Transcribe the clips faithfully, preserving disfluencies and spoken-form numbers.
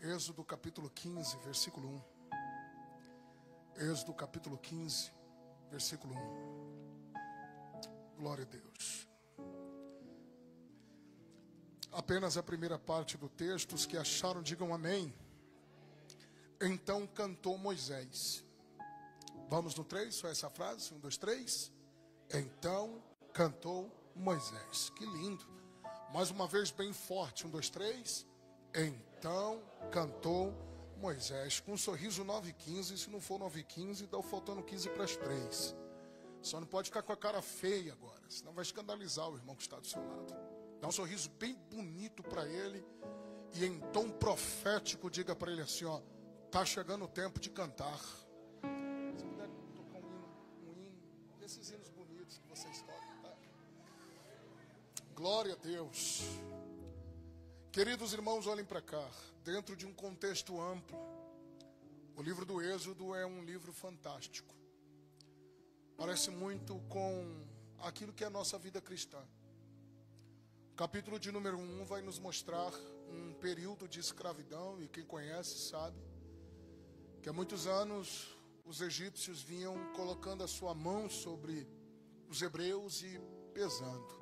Êxodo capítulo quinze, versículo um. Êxodo capítulo quinze, versículo um. Glória a Deus. Apenas a primeira parte do texto, os que acharam digam amém. Então cantou Moisés. Vamos no três, só essa frase, um, dois, três. Então cantou Moisés. Que lindo. Mais uma vez bem forte, um, dois, três. Então cantou Moisés. Com um sorriso nove e quinze, se não for nove e quinze, dá faltando quinze para as três. Só não pode ficar com a cara feia agora, senão vai escandalizar o irmão que está do seu lado. Dá um sorriso bem bonito para ele e em tom profético diga para ele assim, ó, tá chegando o tempo de cantar. Se puder tocar um hino, um hino, desses hinos bonitos que vocês tocam, tá? Glória a Deus. Queridos irmãos, olhem para cá. Dentro de um contexto amplo, o livro do Êxodo é um livro fantástico. Parece muito com aquilo que é a nossa vida cristã. O capítulo de número um vai nos mostrar um período de escravidão, e quem conhece sabe que há muitos anos os egípcios vinham colocando a sua mão sobre os hebreus e pesando.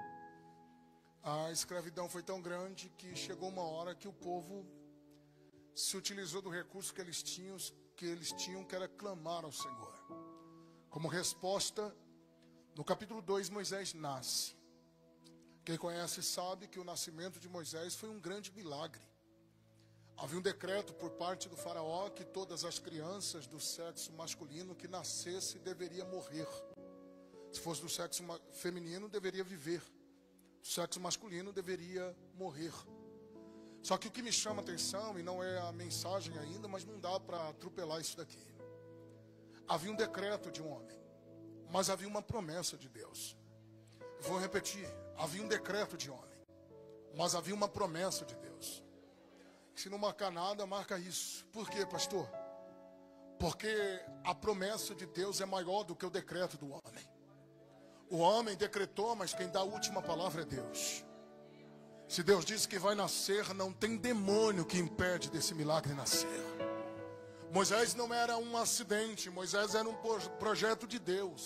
A escravidão foi tão grande que chegou uma hora que o povo se utilizou do recurso que eles tinham, que eles tinham, que era clamar ao Senhor. Como resposta, no capítulo dois, Moisés nasce. Quem conhece sabe que o nascimento de Moisés foi um grande milagre. Havia um decreto por parte do faraó que todas as crianças do sexo masculino que nascesse deveria morrer. Se fosse do sexo feminino, deveria viver. O sexo masculino deveria morrer. Só que o que me chama a atenção, e não é a mensagem ainda, mas não dá para atropelar isso daqui. Havia um decreto de um homem, mas havia uma promessa de Deus. Vou repetir, havia um decreto de homem, mas havia uma promessa de Deus. Se não marcar nada, marca isso. Por quê, pastor? Porque a promessa de Deus é maior do que o decreto do homem. O homem decretou, mas quem dá a última palavra é Deus. Se Deus disse que vai nascer, não tem demônio que impede desse milagre nascer. Moisés não era um acidente, Moisés era um projeto de Deus.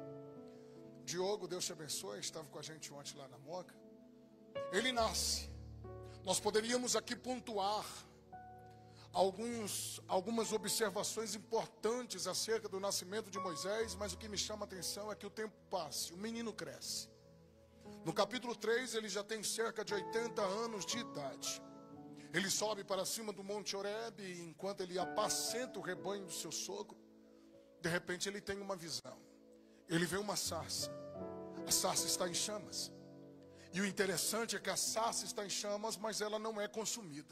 Diogo, Deus te abençoe, estava com a gente ontem lá na Moca. Ele nasce. Nós poderíamos aqui pontuar alguns, algumas observações importantes acerca do nascimento de Moisés, mas o que me chama a atenção é que o tempo passa, o menino cresce. No capítulo três, ele já tem cerca de oitenta anos de idade. Ele sobe para cima do Monte Horebe e enquanto ele apacenta o rebanho do seu sogro, de repente ele tem uma visão. Ele vê uma sarça. A sarça está em chamas. E o interessante é que a sarça está em chamas, mas ela não é consumida.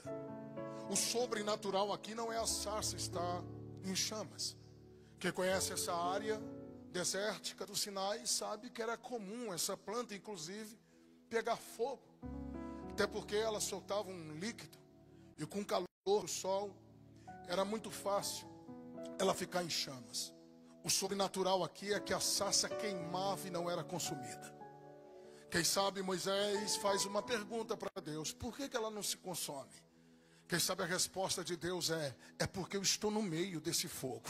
O sobrenatural aqui não é a sarça estar em chamas. Quem conhece essa área desértica do Sinai sabe que era comum essa planta, inclusive, pegar fogo. Até porque ela soltava um líquido. E com o calor do sol, era muito fácil ela ficar em chamas. O sobrenatural aqui é que a sarça queimava e não era consumida. Quem sabe Moisés faz uma pergunta para Deus: por que que ela não se consome? Quem sabe a resposta de Deus é: é porque eu estou no meio desse fogo.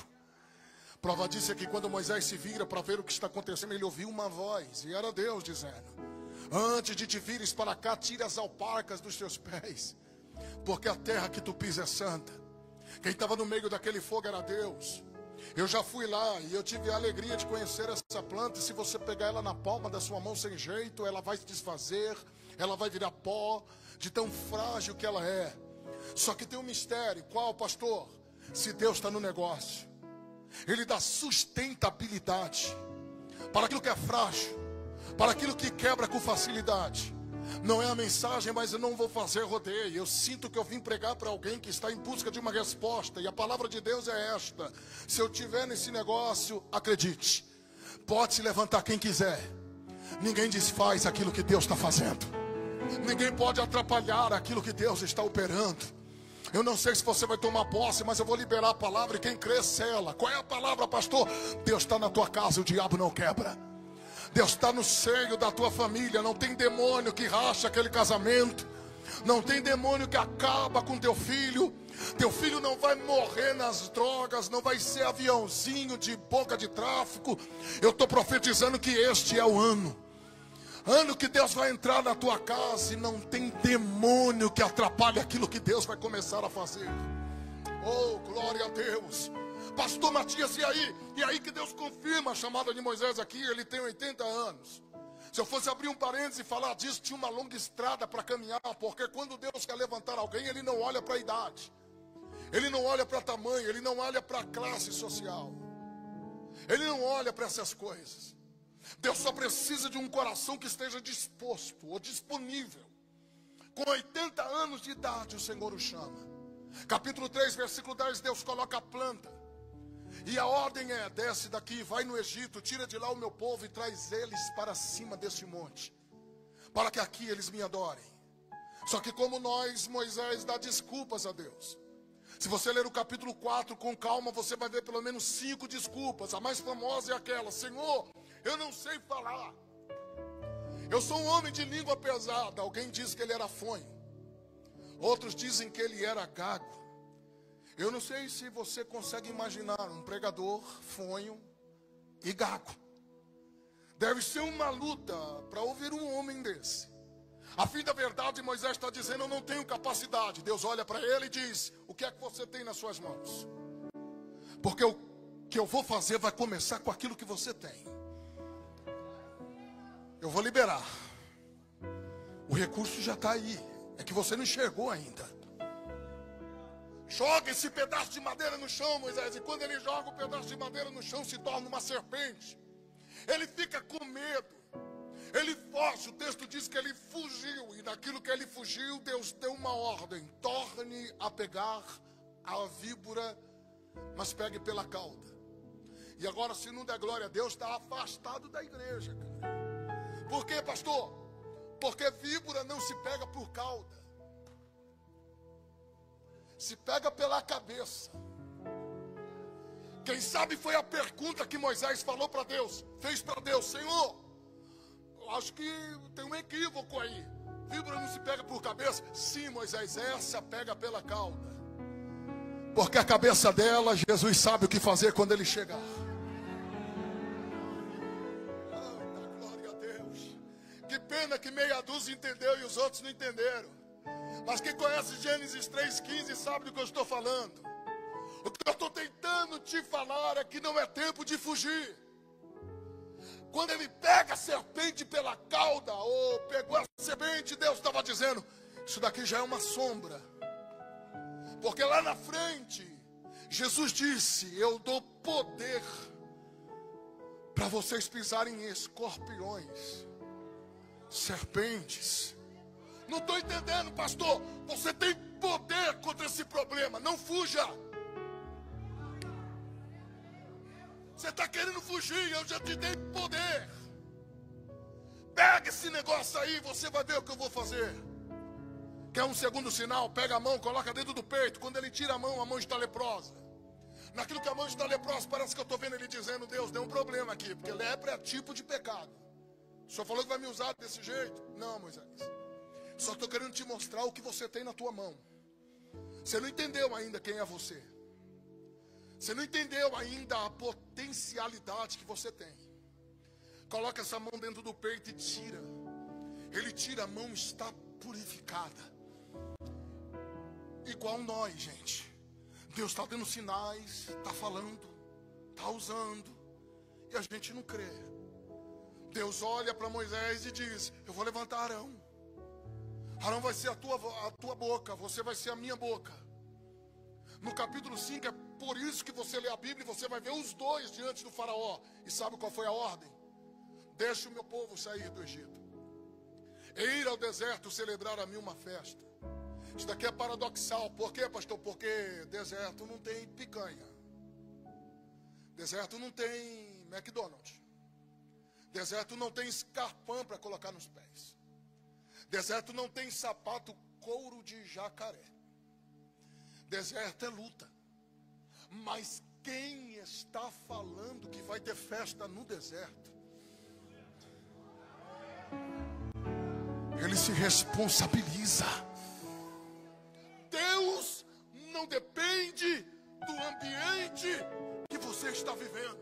Prova disso é que quando Moisés se vira para ver o que está acontecendo, ele ouviu uma voz, e era Deus dizendo: antes de te vires para cá, tira as alparcas dos teus pés, porque a terra que tu pisas é santa. Quem estava no meio daquele fogo era Deus. Eu já fui lá e eu tive a alegria de conhecer essa planta. E se você pegar ela na palma da sua mão sem jeito, ela vai se desfazer, ela vai virar pó, de tão frágil que ela é. Só que tem um mistério. Qual, pastor? Se Deus está no negócio, Ele dá sustentabilidade para aquilo que é frágil, para aquilo que quebra com facilidade. Não é a mensagem, mas eu não vou fazer rodeio. Eu sinto que eu vim pregar para alguém que está em busca de uma resposta. E a palavra de Deus é esta: se eu estiver nesse negócio, acredite, pode se levantar quem quiser, ninguém desfaz aquilo que Deus está fazendo. Ninguém pode atrapalhar aquilo que Deus está operando. Eu não sei se você vai tomar posse, mas eu vou liberar a palavra e quem crê, sela. Qual é a palavra, pastor? Deus está na tua casa, o diabo não quebra. Deus está no seio da tua família. Não tem demônio que racha aquele casamento. Não tem demônio que acaba com teu filho. Teu filho não vai morrer nas drogas, não vai ser aviãozinho de boca de tráfico. Eu estou profetizando que este é o ano. Ano que Deus vai entrar na tua casa e não tem demônio que atrapalhe aquilo que Deus vai começar a fazer. Oh, glória a Deus. Pastor Matias, e aí? E aí que Deus confirma a chamada de Moisés aqui, ele tem oitenta anos. Se eu fosse abrir um parênteses e falar disso, tinha uma longa estrada para caminhar, porque quando Deus quer levantar alguém, Ele não olha para a idade. Ele não olha para tamanho, Ele não olha para a classe social. Ele não olha para essas coisas. Deus só precisa de um coração que esteja disposto ou disponível. Com oitenta anos de idade o Senhor o chama. Capítulo três, versículo dez, Deus coloca a planta. E a ordem é, desce daqui, vai no Egito, tira de lá o meu povo e traz eles para cima desse monte, para que aqui eles me adorem. Só que como nós, Moisés dá desculpas a Deus. Se você ler o capítulo quatro com calma, você vai ver pelo menos cinco desculpas. A mais famosa é aquela: Senhor, eu não sei falar. Eu sou um homem de língua pesada. Alguém diz que ele era fonho. Outros dizem que ele era gago. Eu não sei se você consegue imaginar um pregador fonho e gago. Deve ser uma luta para ouvir um homem desse. A fim da verdade, Moisés está dizendo: eu não tenho capacidade. Deus olha para ele e diz: o que é que você tem nas suas mãos? Porque o que eu vou fazer vai começar com aquilo que você tem. Eu vou liberar. O recurso já está aí. É que você não enxergou ainda. Joga esse pedaço de madeira no chão, Moisés. E quando ele joga o pedaço de madeira no chão, se torna uma serpente. Ele fica com medo. Ele foge. O texto diz que ele fugiu. E naquilo que ele fugiu, Deus deu uma ordem: torne a pegar a víbora, mas pegue pela cauda. E agora, se não der glória a Deus, está afastado da igreja, cara. Por quê, pastor? Porque víbora não se pega por cauda, se pega pela cabeça. Quem sabe foi a pergunta que Moisés falou para Deus, fez para Deus: Senhor, eu acho que tem um equívoco aí. Víbora não se pega por cabeça? Sim, Moisés, essa pega pela cauda. Porque a cabeça dela, Jesus sabe o que fazer quando ele chegar. Oh, glória a Deus. Que pena que meia dúzia entendeu e os outros não entenderam. Mas quem conhece Gênesis três, quinze sabe do que eu estou falando. O que eu estou tentando te falar é que não é tempo de fugir. Quando ele pega a serpente pela cauda, ou pegou a serpente, Deus estava dizendo: isso daqui já é uma sombra. Porque lá na frente, Jesus disse: eu dou poder para vocês pisarem em escorpiões, serpentes. Não estou entendendo, pastor. Você tem poder contra esse problema. Não fuja. Você está querendo fugir, eu já te dei poder. Pega esse negócio aí, você vai ver o que eu vou fazer. Quer um segundo sinal? Pega a mão, coloca dentro do peito. Quando ele tira a mão, a mão está leprosa. Naquilo que a mão está leprosa, parece que eu estou vendo ele dizendo: Deus, deu um problema aqui, porque lepra é tipo de pecado. O senhor falou que vai me usar desse jeito? Não, Moisés. Só estou querendo te mostrar o que você tem na tua mão. Você não entendeu ainda quem é você. Você não entendeu ainda a potencialidade que você tem. Coloca essa mão dentro do peito e tira. Ele tira, a mão está purificada. Igual nós, gente. Deus está dando sinais, está falando, está usando, e a gente não crê. Deus olha para Moisés e diz: eu vou levantar Arão. Arão vai ser a tua, a tua boca, você vai ser a minha boca. No capítulo cinco, é por isso que você lê a Bíblia e você vai ver os dois diante do faraó. E sabe qual foi a ordem? Deixe o meu povo sair do Egito, e ir ao deserto celebrar a mim uma festa. Isso daqui é paradoxal. Por quê, pastor? Porque deserto não tem picanha. Deserto não tem McDonald's. Deserto não tem escarpão para colocar nos pés. Deserto não tem sapato couro de jacaré. Deserto é luta. Mas quem está falando que vai ter festa no deserto? Ele se responsabiliza. Deus não não depende do ambiente que você está vivendo.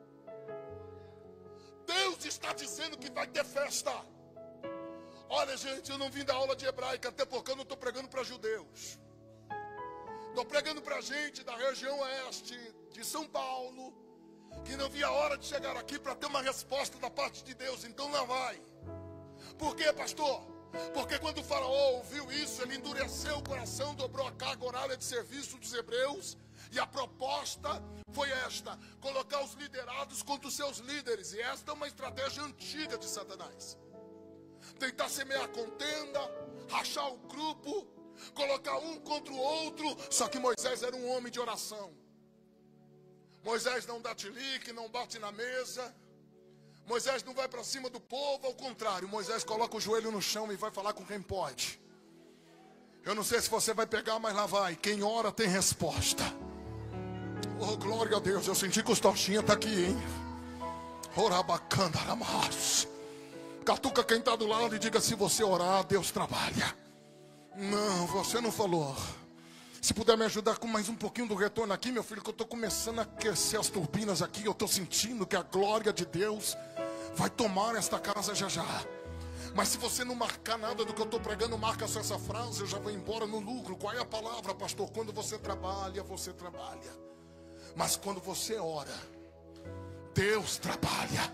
Deus está dizendo que vai ter festa. Olha, gente, eu não vim da aula de hebraica, até porque eu não estou pregando para judeus. Estou pregando para gente da região oeste de São Paulo, que não via a hora de chegar aqui para ter uma resposta da parte de Deus. Então lá vai. Por quê, pastor? Porque quando o faraó ouviu isso, ele endureceu o coração, dobrou a carga horária de serviço dos hebreus, e a proposta foi esta: colocar os liderados contra os seus líderes. E esta é uma estratégia antiga de Satanás. Tentar semear contenda, rachar o grupo, colocar um contra o outro. Só que Moisés era um homem de oração. Moisés não dá tilique, não bate na mesa. Moisés não vai para cima do povo, ao contrário, Moisés coloca o joelho no chão e vai falar com quem pode. Eu não sei se você vai pegar, mas lá vai. Quem ora tem resposta. Oh, glória a Deus, eu senti que os Tostinha está aqui, hein? Orabacandaramas. Catuca quem está do lado e diga: se você orar, Deus trabalha. Não, você não falou. Se puder me ajudar com mais um pouquinho do retorno aqui, meu filho, que eu estou começando a aquecer as turbinas aqui. Eu estou sentindo que a glória de Deus vai tomar esta casa já já. Mas se você não marcar nada do que eu estou pregando, marca só essa frase, eu já vou embora no lucro. Qual é a palavra, pastor? Quando você trabalha, você trabalha. Mas quando você ora, Deus trabalha.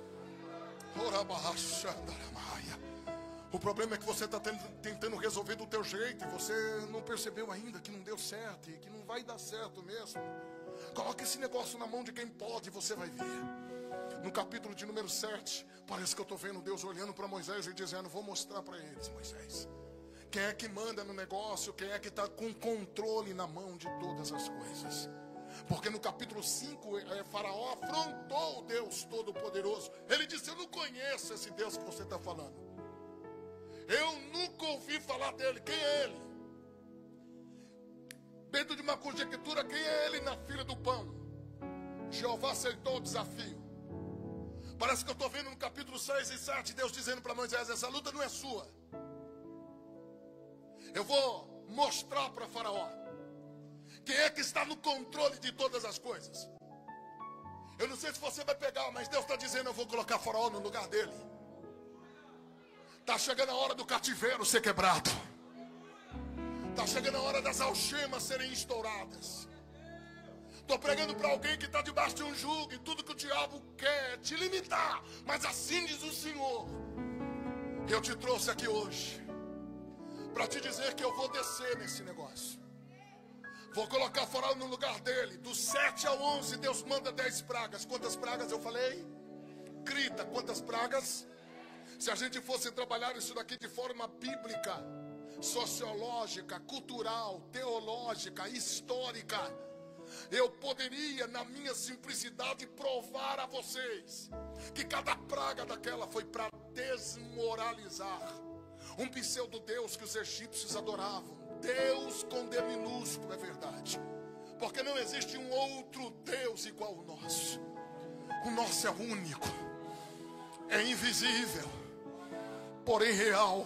O problema é que você está tentando resolver do teu jeito e você não percebeu ainda que não deu certo e que não vai dar certo mesmo. Coloque esse negócio na mão de quem pode e você vai ver. No capítulo de número sete, parece que eu estou vendo Deus olhando para Moisés e dizendo: vou mostrar para eles, Moisés, quem é que manda no negócio, quem é que está com controle na mão de todas as coisas. Porque no capítulo cinco, é, Faraó afrontou o Deus Todo-Poderoso. Ele disse: eu não conheço esse Deus que você está falando. Eu nunca ouvi falar dele. Quem é ele? Dentro de uma conjectura, quem é ele na fila do pão? Jeová aceitou o desafio. Parece que eu estou vendo no capítulo seis e sete, Deus dizendo para Moisés: essa luta não é sua. Eu vou mostrar para Faraó quem é que está no controle de todas as coisas. Eu não sei se você vai pegar, mas Deus está dizendo: eu vou colocar Faraó no lugar dele. Está chegando a hora do cativeiro ser quebrado. Está chegando a hora das algemas serem estouradas. Estou pregando para alguém que está debaixo de um jugo, e tudo que o diabo quer é te limitar. Mas assim diz o Senhor: eu te trouxe aqui hoje para te dizer que eu vou descer nesse negócio. Vou colocar Faraó no lugar dele. Do sete ao onze, Deus manda dez pragas. Quantas pragas eu falei? Grita, quantas pragas? Se a gente fosse trabalhar isso daqui de forma bíblica, sociológica, cultural, teológica, histórica, eu poderia, na minha simplicidade, provar a vocês que cada praga daquela foi para desmoralizar um pseudo-deus que os egípcios adoravam. Deus com D minúsculo, é verdade, porque não existe um outro Deus igual ao nosso. O nosso é único, é invisível, porém real.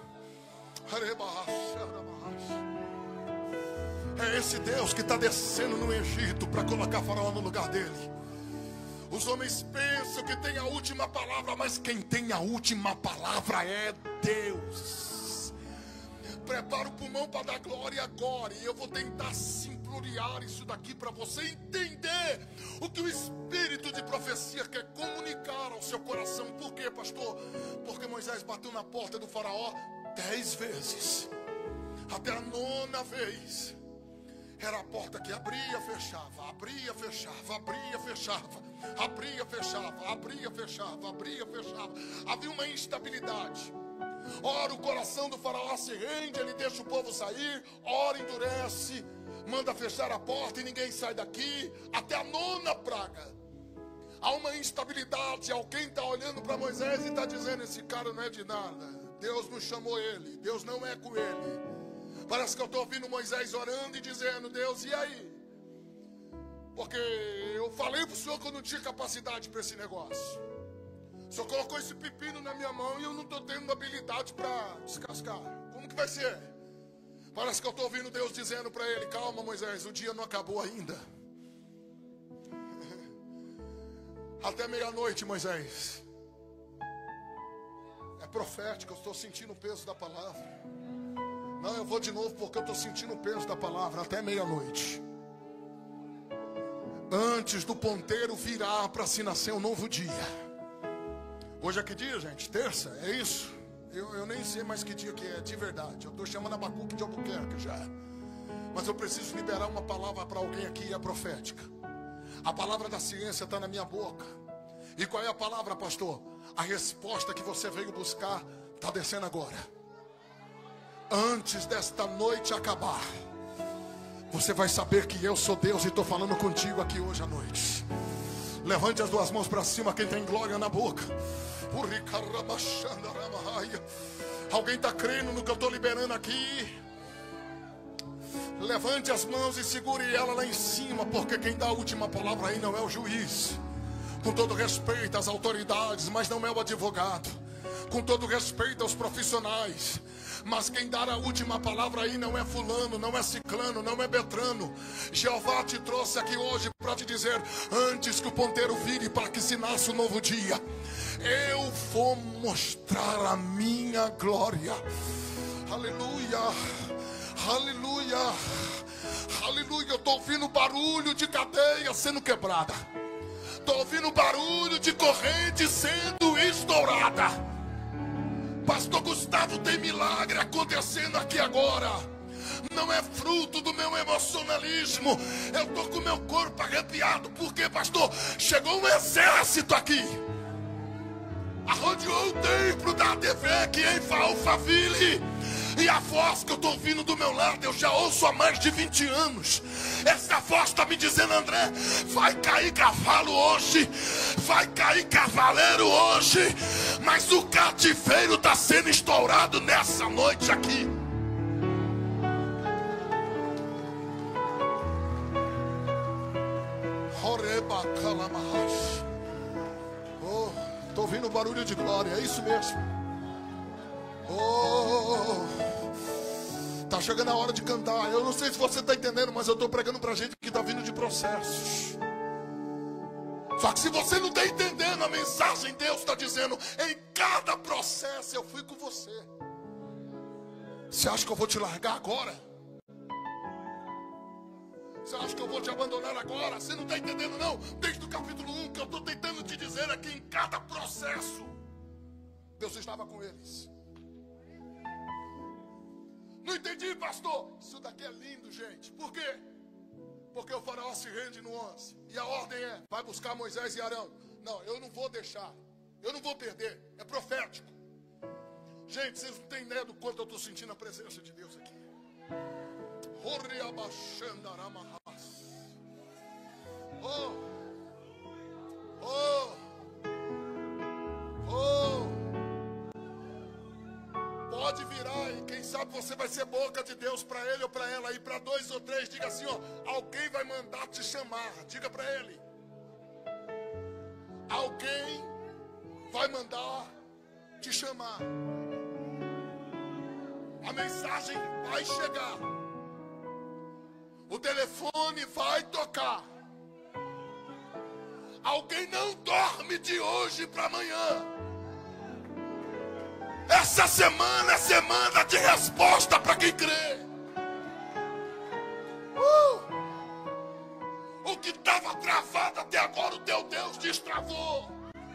É esse Deus que está descendo no Egito para colocar Faraó no lugar dele. Os homens pensam que tem a última palavra, mas quem tem a última palavra é Deus. Prepara o pulmão para dar glória agora, e eu vou tentar simploriar isso daqui para você entender o que o Espírito de profecia quer comunicar ao seu coração. Por quê, pastor? Porque Moisés bateu na porta do Faraó dez vezes, até a nona vez era a porta que abria, fechava, abria, fechava, abria, fechava, abria, fechava, abria, fechava, abria, fechava. Havia uma instabilidade. Ora o coração do Faraó se rende, ele deixa o povo sair. Ora endurece, manda fechar a porta e ninguém sai daqui, até a nona praga. Há uma instabilidade. Alguém está olhando para Moisés e está dizendo: esse cara não é de nada, Deus não chamou ele, Deus não é com ele. Parece que eu estou ouvindo Moisés orando e dizendo: Deus, e aí? Porque eu falei para o Senhor que eu não tinha capacidade para esse negócio. O Senhor colocou esse pepino na minha mão e eu não estou tendo habilidade para descascar. Como que vai ser? Parece que eu estou ouvindo Deus dizendo para ele: calma, Moisés, o dia não acabou ainda. Até meia-noite, Moisés. É profético, eu estou sentindo o peso da palavra. Não, eu vou de novo porque eu estou sentindo o peso da palavra. Até meia-noite. Antes do ponteiro virar para se nascer um novo dia. Hoje é que dia, gente? Terça? É isso? Eu, eu nem sei mais que dia que é, de verdade. Eu estou chamando Abacuque de Albuquerque já. Mas eu preciso liberar uma palavra para alguém aqui, e é profética. A palavra da ciência está na minha boca. E qual é a palavra, pastor? A resposta que você veio buscar está descendo agora. Antes desta noite acabar, você vai saber que eu sou Deus e estou falando contigo aqui hoje à noite. Levante as duas mãos para cima, quem tem glória na boca. Alguém está crendo no que eu estou liberando aqui? Levante as mãos e segure ela lá em cima, porque quem dá a última palavra aí não é o juiz. Com todo respeito às autoridades, mas não é o advogado. Com todo respeito aos profissionais, mas quem dá a última palavra aí não é fulano, não é ciclano, não é Betrano. Jeová te trouxe aqui hoje para te dizer: antes que o ponteiro vire para que se nasça um novo dia, eu vou mostrar a minha glória. Aleluia, aleluia, aleluia. Eu estou ouvindo barulho de cadeia sendo quebrada. Estou ouvindo barulho de corrente sendo estourada. Pastor Gustavo, tem milagre acontecendo aqui agora. Não é fruto do meu emocionalismo. Eu estou com o meu corpo arrepiado. Porque, pastor, chegou um exército aqui. Arrodeou o templo da A D V aqui em Alphaville. E a voz que eu estou ouvindo do meu lado, eu já ouço há mais de vinte anos. Essa voz está me dizendo: André, vai cair cavalo hoje, vai cair cavaleiro hoje, mas o cativeiro está sendo estourado nessa noite aqui. Oh, estou ouvindo barulho de glória, é isso mesmo. Oh, tá chegando a hora de cantar. Eu não sei se você está entendendo, mas eu estou pregando para gente que está vindo de processos. Só que se você não está entendendo a mensagem, Deus está dizendo: em cada processo eu fui com você. Você acha que eu vou te largar agora? Você acha que eu vou te abandonar agora? Você não está entendendo não? Desde o capítulo um que eu estou tentando te dizer aqui, em cada processo Deus estava com eles. Não entendi, pastor. Isso daqui é lindo, gente. Por quê? Porque o faraó se rende no onze. E a ordem é: vai buscar Moisés e Arão. Não, eu não vou deixar. Eu não vou perder. É profético. Gente, vocês não têm ideia do quanto eu estou sentindo a presença de Deus aqui. Oh. Oh. Oh. Pode virar e quem sabe você vai ser boca de Deus para ele ou para ela. E para dois ou três, diga assim, ó: alguém vai mandar te chamar. Diga para ele: alguém vai mandar te chamar. A mensagem vai chegar. O telefone vai tocar. Alguém não dorme de hoje para amanhã. Essa semana é semana de resposta para quem crê. Uh! O que estava travado até agora, o teu Deus destravou.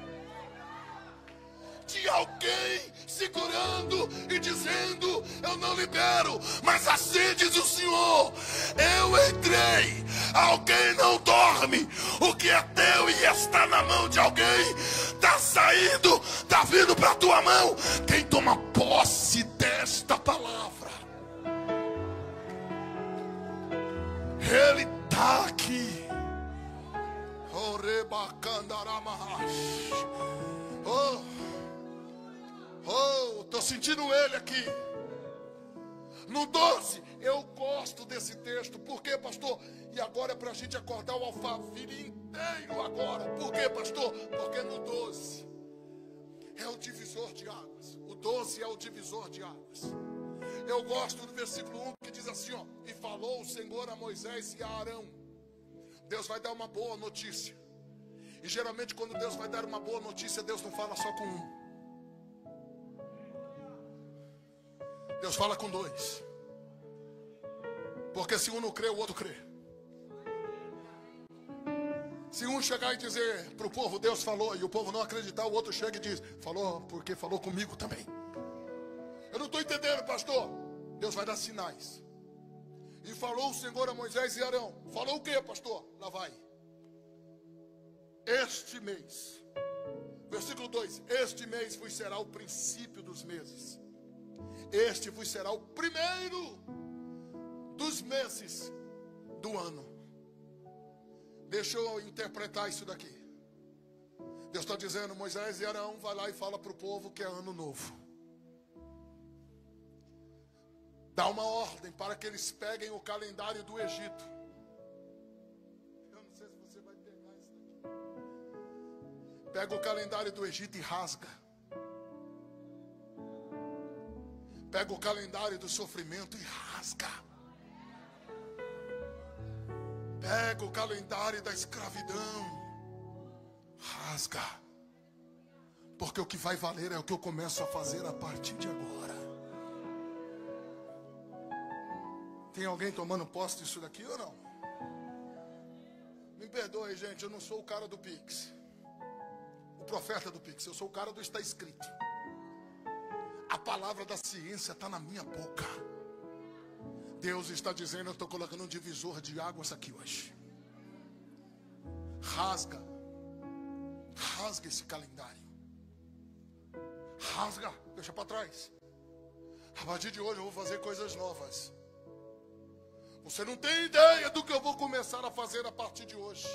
Tinha alguém segurando e dizendo: eu não libero, mas assim diz o Senhor: eu entrei. Alguém não dorme. O que é teu e está na mão de alguém está saindo, está vindo para a tua mão. Quem toma posse desta palavra, ele está aqui. Oh, oh, estou sentindo ele aqui. No doze, eu gosto desse texto. Por quê, pastor? E agora é para a gente acordar o Alphaville inteiro agora. Por quê, pastor? Porque no doze é o divisor de águas. O doze é o divisor de águas. Eu gosto do versículo um que diz assim, ó, e falou o Senhor a Moisés e a Arão. Deus vai dar uma boa notícia. E geralmente quando Deus vai dar uma boa notícia, Deus não fala só com um. Deus fala com dois. Porque se um não crê, o outro crê. Se um chegar e dizer para o povo, Deus falou, e o povo não acreditar, o outro chega e diz, falou porque falou comigo também. Eu não estou entendendo, pastor. Deus vai dar sinais. E falou o Senhor a Moisés e Arão. Falou o que, pastor? Lá vai. Este mês, versículo dois, este mês vos será o princípio dos meses. Este vos será o primeiro dos meses do ano. Deixa eu interpretar isso daqui. Deus está dizendo, Moisés e Arão, vai lá e fala para o povo que é ano novo. Dá uma ordem para que eles peguem o calendário do Egito. Eu não sei se você vai pegar isso daqui. Pega o calendário do Egito e rasga. Pega o calendário do sofrimento e rasga. Pega o calendário da escravidão. Rasga. Porque o que vai valer é o que eu começo a fazer a partir de agora. Tem alguém tomando posse disso daqui ou não? Me perdoe, gente, eu não sou o cara do Pix. O profeta do Pix, eu sou o cara do está escrito. A palavra da ciência está na minha boca. Deus está dizendo, eu estou colocando um divisor de águas aqui hoje. Rasga. Rasga esse calendário. Rasga, deixa para trás. A partir de hoje eu vou fazer coisas novas. Você não tem ideia do que eu vou começar a fazer a partir de hoje.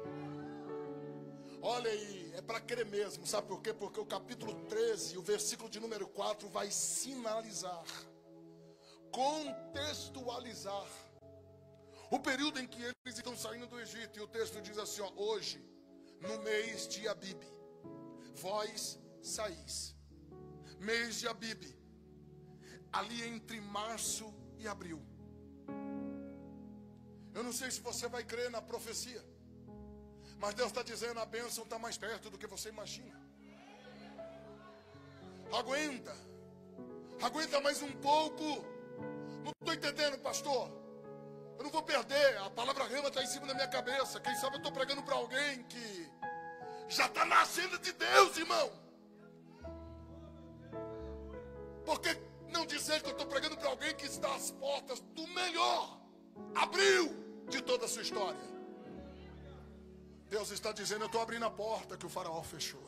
Olha aí, é para crer mesmo, sabe por quê? Porque o capítulo treze, o versículo de número quatro vai sinalizar, contextualizar o período em que eles estão saindo do Egito. E o texto diz assim, ó, hoje, no mês de Abibe, vós saís. Mês de Abibe, ali entre março e abril. Eu não sei se você vai crer na profecia, mas Deus está dizendo, a bênção está mais perto do que você imagina. Aguenta. Aguenta mais um pouco. Não estou entendendo, pastor. Eu não vou perder. A palavra rema está em cima da minha cabeça. Quem sabe eu estou pregando para alguém que já está nascendo de Deus, irmão. Por que não dizer que eu estou pregando para alguém que está às portas do melhor abril de toda a sua história? Deus está dizendo, eu estou abrindo a porta que o faraó fechou.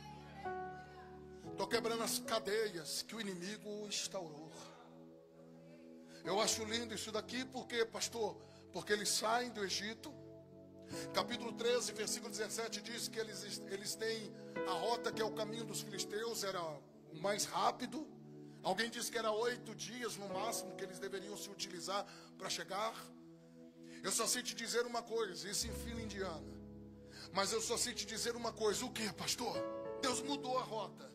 Estou quebrando as cadeias que o inimigo instaurou. Eu acho lindo isso daqui, porque, pastor, porque eles saem do Egito. Capítulo treze, versículo dezessete diz que eles, eles têm a rota que é o caminho dos filisteus, era o mais rápido. Alguém disse que era oito dias no máximo que eles deveriam se utilizar para chegar. Eu só sei te dizer uma coisa, isso em fila indiana. Mas eu só sei te dizer uma coisa, o que, pastor? Deus mudou a rota.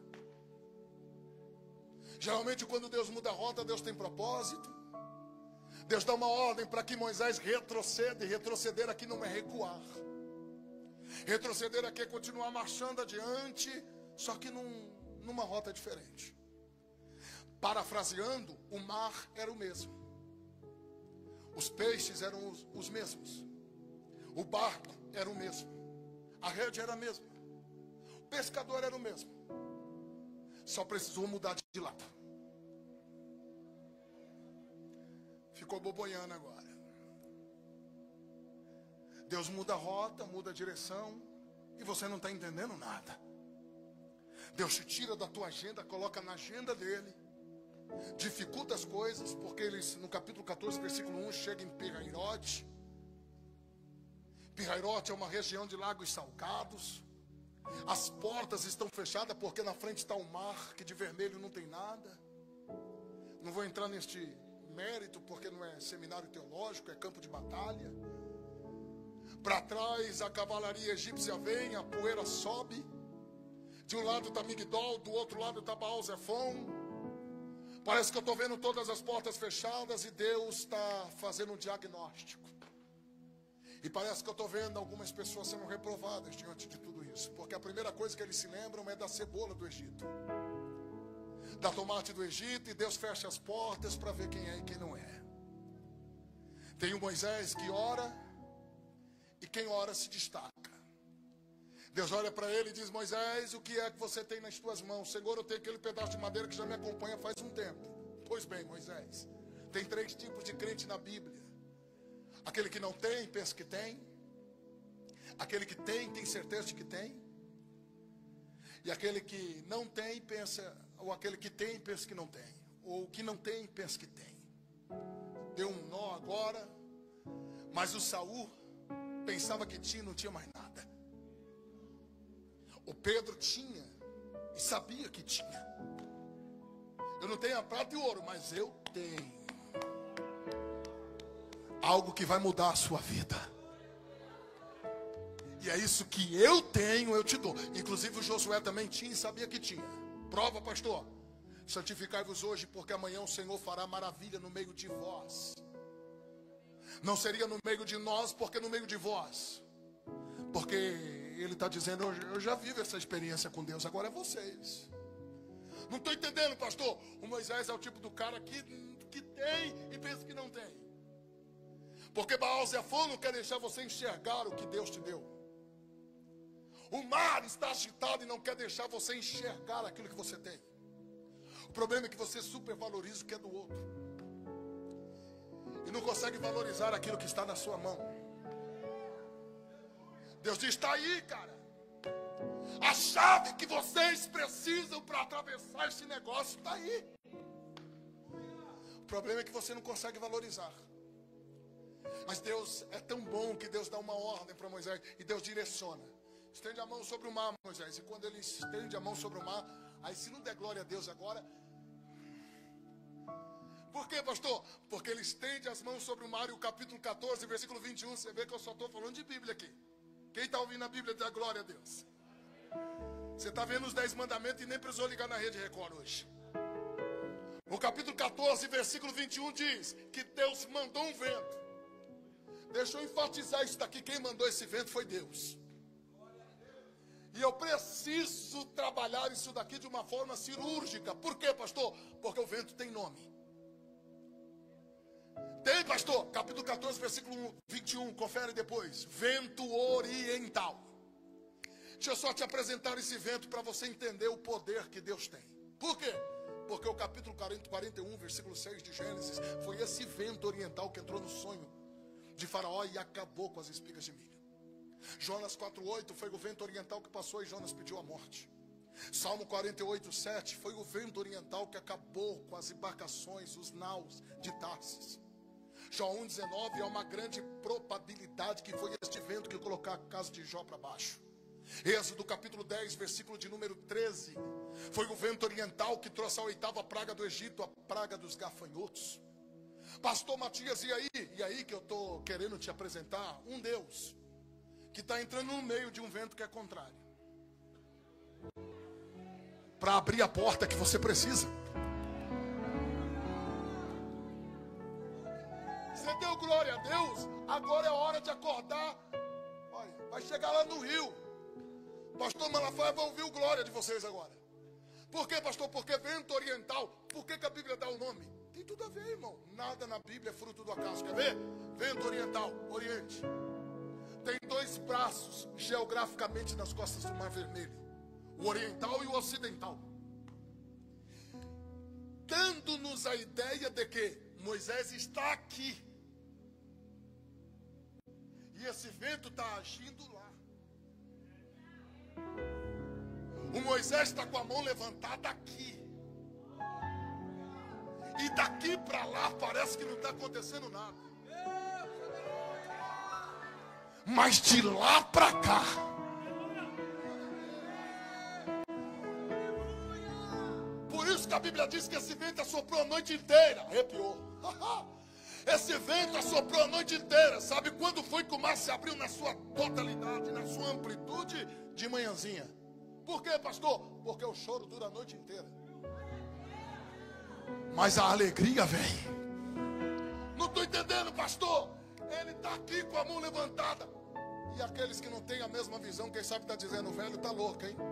Geralmente quando Deus muda a rota, Deus tem propósito. Deus dá uma ordem para que Moisés retroceda, e retroceder aqui não é recuar. Retroceder aqui é continuar marchando adiante, só que num, numa rota diferente. Parafraseando, o mar era o mesmo. Os peixes eram os, os mesmos. O barco era o mesmo. A rede era a mesma. O pescador era o mesmo. Só precisou mudar de lado. Ficou boboiando agora. Deus muda a rota, muda a direção, e você não está entendendo nada. Deus te tira da tua agenda, coloca na agenda dele. Dificulta as coisas, porque eles, no capítulo quatorze, versículo um, chegam em Pirairote. Pirairote é uma região de lagos salgados. As portas estão fechadas, porque na frente está o mar, que de vermelho não tem nada. Não vou entrar neste mérito, porque não é seminário teológico, é campo de batalha. Para trás, a cavalaria egípcia vem, a poeira sobe. De um lado está Migdol, do outro lado está Baal-Zephon. Parece que eu estou vendo todas as portas fechadas e Deus está fazendo um diagnóstico. E parece que eu estou vendo algumas pessoas sendo reprovadas diante de tudo isso. Porque a primeira coisa que eles se lembram é da cebola do Egito, da tomate do Egito, e Deus fecha as portas para ver quem é e quem não é. Tem o Moisés que ora, e quem ora se destaca. Deus olha para ele e diz: Moisés, o que é que você tem nas tuas mãos? Senhor, eu tenho aquele pedaço de madeira que já me acompanha faz um tempo. Pois bem, Moisés, tem três tipos de crente na Bíblia. Aquele que não tem, pensa que tem. Aquele que tem, tem certeza de que tem. E aquele que não tem, pensa, ou aquele que tem, pensa que não tem. Ou que não tem, pensa que tem. Deu um nó agora, mas o Saul pensava que tinha e não tinha mais nada. O Pedro tinha e sabia que tinha. Eu não tenho a prata e o ouro, mas eu tenho algo que vai mudar a sua vida. E é isso que eu tenho, eu te dou. Inclusive o Josué também tinha e sabia que tinha. Prova, pastor. Santificai-vos hoje, porque amanhã o Senhor fará maravilha no meio de vós. Não seria no meio de nós, porque no meio de vós. Porque ele está dizendo: eu já vivo essa experiência com Deus, agora é vocês. Não estou entendendo, pastor. O Moisés é o tipo do cara que, que tem e pensa que não tem. Porque Baal-Zefon não quer deixar você enxergar o que Deus te deu. O mar está agitado e não quer deixar você enxergar aquilo que você tem. O problema é que você supervaloriza o que é do outro. E não consegue valorizar aquilo que está na sua mão. Deus diz: está aí, cara. A chave que vocês precisam para atravessar esse negócio está aí. O problema é que você não consegue valorizar. Mas Deus é tão bom que Deus dá uma ordem para Moisés. E Deus direciona: estende a mão sobre o mar, Moisés. E quando ele estende a mão sobre o mar, aí se não der glória a Deus agora. Por quê, pastor? Porque ele estende as mãos sobre o mar. E o capítulo catorze, versículo vinte e um, você vê que eu só estou falando de Bíblia aqui. Quem está ouvindo a Bíblia dá glória a Deus. Você está vendo os dez mandamentos e nem precisou ligar na Rede Record hoje. O capítulo catorze, versículo vinte e um diz que Deus mandou um vento. Deixa eu enfatizar isso daqui: quem mandou esse vento foi Deus. E eu preciso trabalhar isso daqui de uma forma cirúrgica. Por quê, pastor? Porque o vento tem nome. Tem, pastor? Capítulo catorze, versículo vinte e um, confere depois. Vento oriental. Deixa eu só te apresentar esse vento para você entender o poder que Deus tem. Por quê? Porque o capítulo quarenta e um, versículo seis de Gênesis, foi esse vento oriental que entrou no sonho de Faraó e acabou com as espigas de milho. Jonas quatro, oito foi o vento oriental que passou e Jonas pediu a morte. Salmo quarenta e oito, sete foi o vento oriental que acabou com as embarcações, os naus de Tarsis. Jó um, dezenove é uma grande probabilidade que foi este vento que colocou a casa de Jó para baixo. Êxodo capítulo dez, versículo de número treze, foi o vento oriental que trouxe a oitava praga do Egito, a praga dos gafanhotos. Pastor Matias, e aí? E aí que eu estou querendo te apresentar um Deus que está entrando no meio de um vento que é contrário, para abrir a porta que você precisa. Você deu glória a Deus, agora é hora de acordar. Olha, vai chegar lá no Rio. Pastor Malafaia vai ouvir o glória de vocês agora. Por quê, pastor? Porque vento oriental. Por que, que a Bíblia dá o nome? Tem tudo a ver, irmão. Nada na Bíblia é fruto do acaso. Quer ver? Vento oriental, Oriente. Tem dois braços geograficamente nas costas do Mar Vermelho: o oriental e o ocidental, dando-nos a ideia de que Moisés está aqui e esse vento está agindo lá. O Moisés está com a mão levantada aqui, e daqui para lá parece que não está acontecendo nada, mas de lá para cá, por isso que a Bíblia diz que esse vento assoprou a noite inteira. Arrepiou. Esse vento assoprou a noite inteira. Sabe quando foi que o mar se abriu na sua totalidade, na sua amplitude? De manhãzinha. Por quê, pastor? Porque o choro dura a noite inteira. mas a alegria vem. Não estou entendendo, pastor. Ele está aqui com a mão levantada. E aqueles que não têm a mesma visão, quem sabe está dizendo, o velho está louco, hein?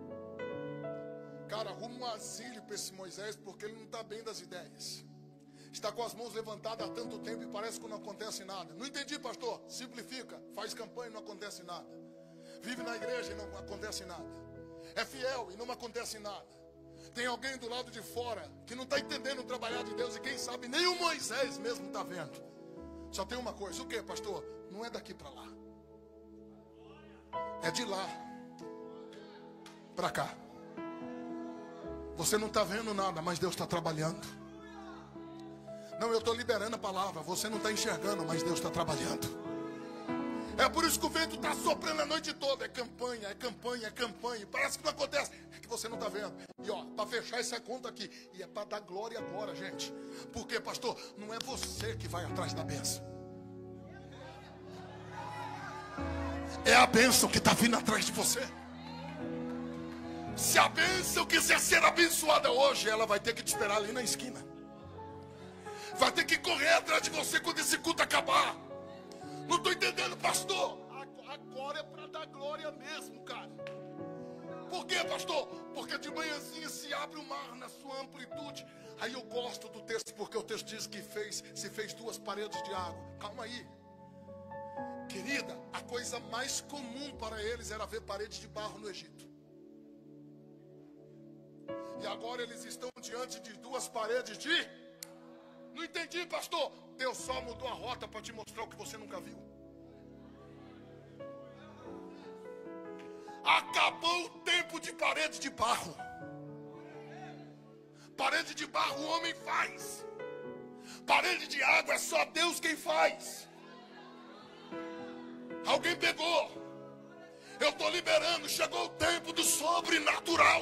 Cara, arruma um asilo para esse Moisés, porque ele não está bem das ideias. Está com as mãos levantadas há tanto tempo e parece que não acontece nada. Não entendi, pastor. Simplifica, faz campanha e não acontece nada. Vive na igreja e não acontece nada. É fiel e não acontece nada. Tem alguém do lado de fora que não está entendendo o trabalhar de Deus. E quem sabe nem o Moisés mesmo está vendo. Só tem uma coisa, o que, pastor? Não é daqui para lá. É de lá para cá. Você não está vendo nada, mas Deus está trabalhando. Não, eu estou liberando a palavra. Você não está enxergando, mas Deus está trabalhando. É por isso que o vento está soprando a noite toda. É campanha, é campanha, é campanha. Parece que não acontece. É que você não está vendo. E ó, para fechar essa conta aqui. E é para dar glória agora, gente. Porque, pastor, não é você que vai atrás da bênção. É a bênção que está vindo atrás de você. Se a bênção quiser ser abençoada hoje, ela vai ter que te esperar ali na esquina. Vai ter que correr atrás de você quando esse culto acabar. Não estou entendendo, pastor. Agora é para dar glória mesmo, cara. Por quê, pastor? Porque de manhãzinha se abre o mar na sua amplitude. Aí eu gosto do texto, porque o texto diz que fez, se fez duas paredes de água. Calma aí. Querida, a coisa mais comum para eles era ver paredes de barro no Egito. E agora eles estão diante de duas paredes de... Não entendi, pastor. Deus só mudou a rota para te mostrar o que você nunca viu. Acabou o tempo de parede de barro. Parede de barro o homem faz. Parede de água é só Deus quem faz. Alguém pegou. Eu estou liberando. Chegou o tempo do sobrenatural.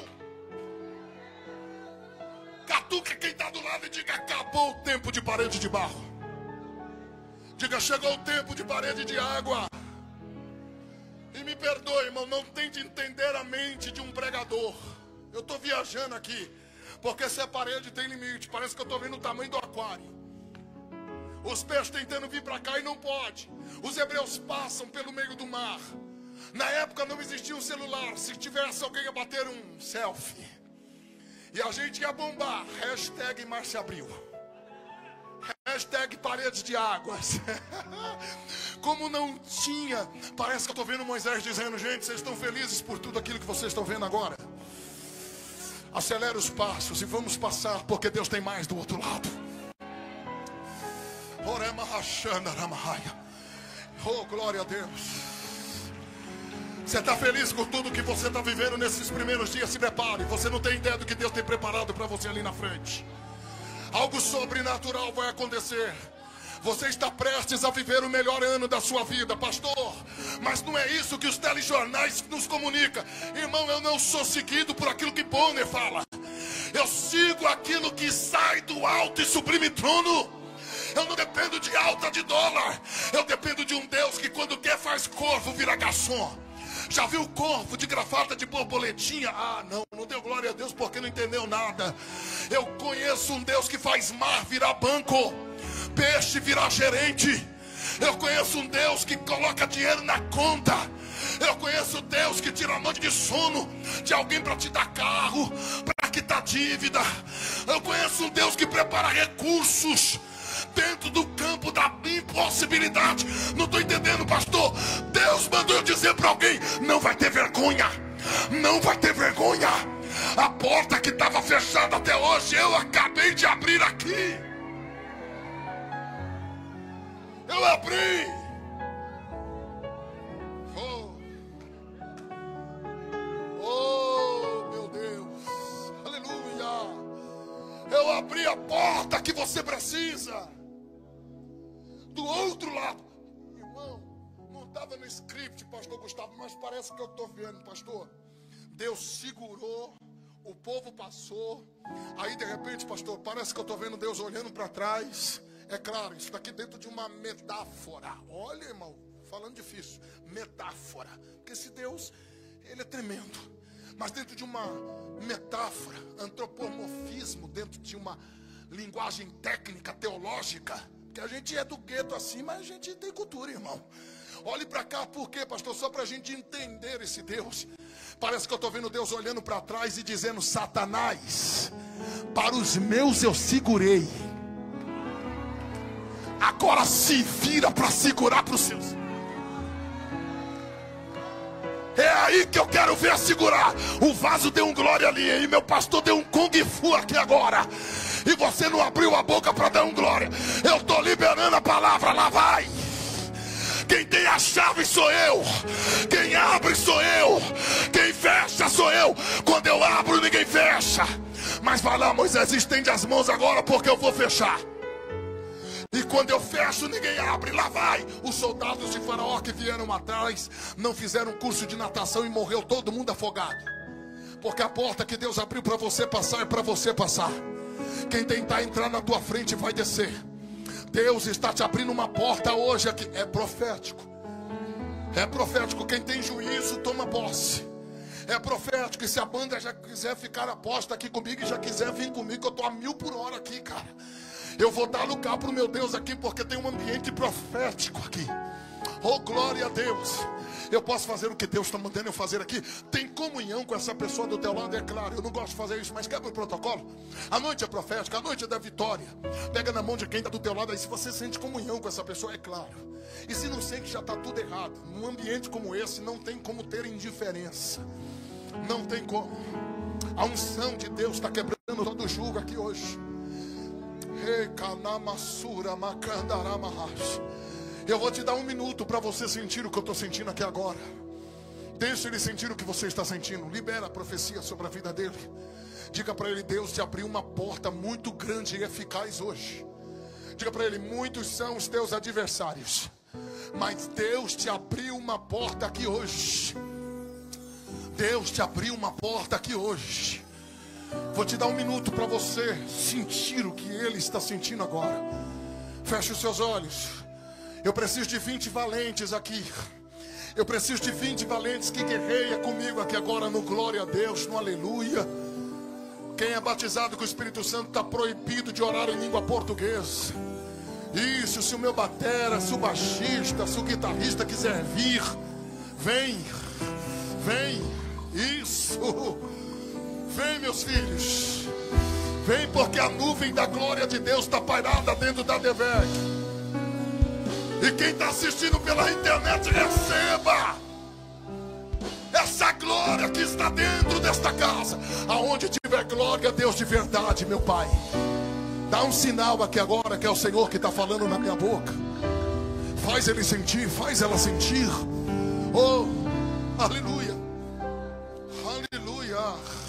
Catuca quem está do lado e diga, acabou o tempo de parede de barro. Diga, chegou o tempo de parede de água. E me perdoe, irmão, não tente entender a mente de um pregador. Eu estou viajando aqui, porque se a parede tem limite, parece que eu estou vendo o tamanho do aquário. Os peixes tentando vir para cá e não pode. Os hebreus passam pelo meio do mar. Na época não existia um celular. Se tivesse, alguém ia bater um selfie. E a gente ia bombar. Hashtag Mar se abriu. Hashtag paredes de águas. Como não tinha. Parece que eu estou vendo Moisés dizendo, gente, vocês estão felizes por tudo aquilo que vocês estão vendo agora? Acelera os passos e vamos passar, porque Deus tem mais do outro lado. Oh, glória a Deus. Você está feliz com tudo que você está vivendo nesses primeiros dias? Se prepare. Você não tem ideia do que Deus tem preparado para você ali na frente. Algo sobrenatural vai acontecer. Você está prestes a viver o melhor ano da sua vida, pastor. Mas não é isso que os telejornais nos comunicam. Irmão, eu não sou seguido por aquilo que Bonner fala. Eu sigo aquilo que sai do alto e sublime trono. Eu não dependo de alta de dólar. Eu dependo de um Deus que quando quer faz corvo virar garçom. Já viu corvo de gravata de borboletinha? Ah, não, não deu glória a Deus porque não entendeu nada. Eu conheço um Deus que faz mar virar banco, peixe virar gerente. Eu conheço um Deus que coloca dinheiro na conta. Eu conheço Deus que tira a noite de sono de alguém para te dar carro, para quitar dívida. Eu conheço um Deus que prepara recursos dentro do campo da impossibilidade. Não estou entendendo, pastor. Deus mandou eu dizer para alguém, não vai ter vergonha. Não vai ter vergonha. A porta que estava fechada até hoje, eu acabei de abrir aqui. Eu abri. Oh, oh meu Deus. Aleluia. Eu abri a porta que você precisa. Do outro lado, irmão, não estava no script, pastor Gustavo, mas parece que eu estou vendo, pastor. Deus segurou, o povo passou. Aí de repente, pastor, parece que eu estou vendo Deus olhando para trás. É claro, isso daqui dentro de uma metáfora. Olha, irmão, falando difícil, metáfora. Porque esse Deus, ele é tremendo. Mas dentro de uma metáfora, antropomorfismo, dentro de uma linguagem técnica, teológica, porque a gente é do gueto assim, mas a gente tem cultura, irmão. Olhe para cá, por quê, pastor? Só para a gente entender esse Deus. Parece que eu estou vendo Deus olhando para trás e dizendo: Satanás, para os meus eu segurei, agora se vira para segurar para os seus. É aí que eu quero ver segurar. O vaso deu um glória ali, e meu pastor deu um kung fu aqui agora, e você não abriu a boca para dar um glória. Eu estou liberando a palavra, lá vai. Quem tem a chave sou eu, quem abre sou eu, quem fecha sou eu. Quando eu abro ninguém fecha. Mas vai lá, Moisés, estende as mãos agora, porque eu vou fechar. E quando eu fecho, ninguém abre. Lá vai. Os soldados de Faraó que vieram atrás não fizeram curso de natação e morreu todo mundo afogado. Porque a porta que Deus abriu para você passar é para você passar. Quem tentar entrar na tua frente vai descer. Deus está te abrindo uma porta hoje aqui. É profético. É profético. Quem tem juízo toma posse. É profético. E se a banda já quiser ficar aposta aqui comigo e já quiser vir comigo, eu estou a mil por hora aqui, cara. Eu vou dar lugar para o meu Deus aqui, porque tem um ambiente profético aqui. Oh, glória a Deus. Eu posso fazer o que Deus está mandando eu fazer aqui. Tem comunhão com essa pessoa do teu lado, é claro. Eu não gosto de fazer isso, mas quebra o protocolo. A noite é profética, a noite é da vitória. Pega na mão de quem está do teu lado aí. Se você sente comunhão com essa pessoa, é claro. E se não sente, já está tudo errado. Num ambiente como esse, não tem como ter indiferença. Não tem como. A unção de Deus está quebrando todo o jugo aqui hoje. Eu vou te dar um minuto para você sentir o que eu estou sentindo aqui agora. Deixa ele sentir o que você está sentindo. Libera a profecia sobre a vida dele. Diga para ele: Deus te abriu uma porta muito grande e eficaz hoje. Diga para ele: muitos são os teus adversários, mas Deus te abriu uma porta aqui hoje. Deus te abriu uma porta aqui hoje. Vou te dar um minuto para você sentir o que ele está sentindo agora. Feche os seus olhos. Eu preciso de vinte valentes aqui. Eu preciso de vinte valentes que guerreia comigo aqui agora no glória a Deus, no aleluia. Quem é batizado com o Espírito Santo está proibido de orar em língua portuguesa. Isso, se o meu batera, se o baixista, se o guitarrista quiser vir, vem, vem, isso. Vem, meus filhos. Vem, porque a nuvem da glória de Deus está pairada dentro da D V E C. E quem está assistindo pela internet, receba essa glória que está dentro desta casa. Aonde tiver glória a Deus de verdade, meu Pai, dá um sinal aqui agora que é o Senhor que está falando na minha boca. Faz ele sentir, faz ela sentir. Oh, aleluia, aleluia.